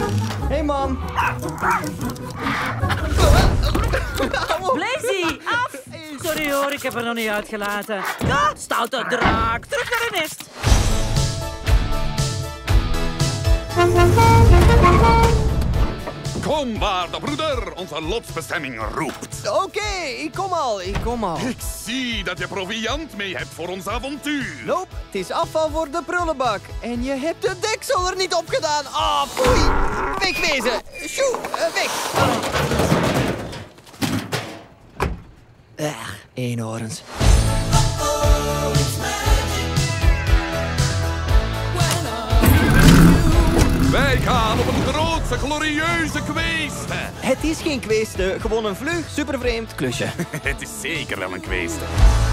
Hey, mam. Blazy, af! Sorry hoor, ik heb er nog niet uitgelaten. Ja, stoute draak, terug naar de nest. Kom, waarde broeder, onze lotsbestemming roept. Oké, ik kom al. Ik zie dat je proviand mee hebt voor ons avontuur. Loop, het is afval voor de prullenbak. En je hebt de deksel er niet op gedaan. Ah, poei. Wegwezen. Sjoe, weg. Eenhoorns. Wij gaan op een grootse, glorieuze kweest. Het is geen kweeste, gewoon een vlug, supervreemd klusje. Het is zeker wel een kweest.